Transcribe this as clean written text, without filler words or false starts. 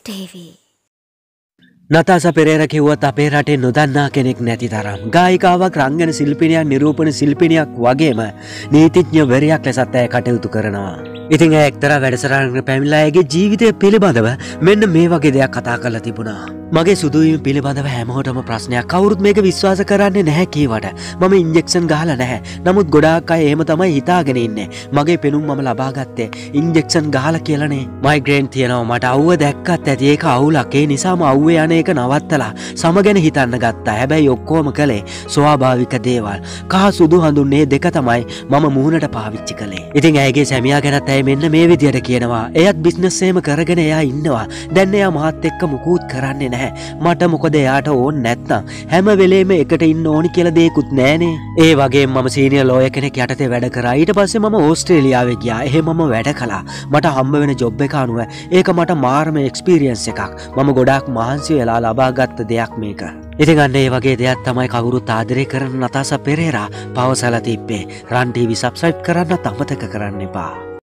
TV. නතාසා Perera කිව්වත් අපේ රටේ නොදන්නා කෙනෙක් නැති තරම් ගායිකාවක් රංගන ශිල්පිනියක් නිරූපණ ශිල්පිනියක් වගේම නීතිඥවරයෙක් ලෙසත් ඇය කටයුතු කරනවා. ඉතින් ඇය එක්තරා වැඩසටහනකට පැමිණලා ඇයගේ ජීවිතය පිළිබඳව මෙන්න මේ වගේ දෙයක් කතා කරලා තිබුණා. මගේ සුදුවීම පිළිබඳව හැමෝටම ප්‍රශ්නයක්. කවුරුත් මේක විශ්වාස කරන්නේ නැහැ කීවට. මම ඉන්ජෙක්ෂන් ගහලා නැහැ. නමුත් ගොඩාක් අය එහෙම තමයි හිතාගෙන ඉන්නේ. මගේ පෙනුම මම ලබා ගත්තේ ඉන්ජෙක්ෂන් ගහලා කියලානේ. මයිග්‍රේන් තියෙනවා මට අවුව දැක්කත් ඇති ඒක අවුලක්. ඒ නිසාම අවුවේ යන එක නවත්තලා සම ගැන හිතන්න ගත්තා. හැබැයි ඔක්කොම කළේ ස්වාභාවික දේවල්. කහ සුදු හඳුන්නේ දෙක තමයි මම මුහුණට පාවිච්චි කළේ. ඉතින් ඇයගේ සැමියා ගැනත් ඇය මෙන්න මේ විදියට කියනවා. එයත් බිස්නස් එකම කරගෙන එයා ඉන්නවා. දැන් එයා මාත් එක්ක මුකුත් කරන්නේ නැහැ. මට මොකද එයාට ඕන නැත්නම් හැම වෙලේම එකට ඉන්න ඕනි කියලා දෙයක්වත් නැහනේ. ඒ වගේම මම සීනියර් ලෝයර් කෙනෙක් යටතේ වැඩ කරා. ඊට පස්සේ මම ඕස්ට්‍රේලියාවේ ගියා. එහෙම මම වැඩ කළා. මට හම්බ වෙන ජොබ් එක අනුව ඒක මට මාරම එක්ස්පීරියන්ස් එකක්. මම ගොඩාක් මහන්සි වෙලා ලබා ගත්ත දෙයක් මේක. ඉතින් අන්න ඒ වගේ දෙයක් තමයි කවුරුත් ආදරය කරන නතාසා පෙරේරා පවසලා තිබ්බේ. රන් TV සබ්ස්ක්‍රයිබ් කරන්නත් අමතක කරන්න එපා.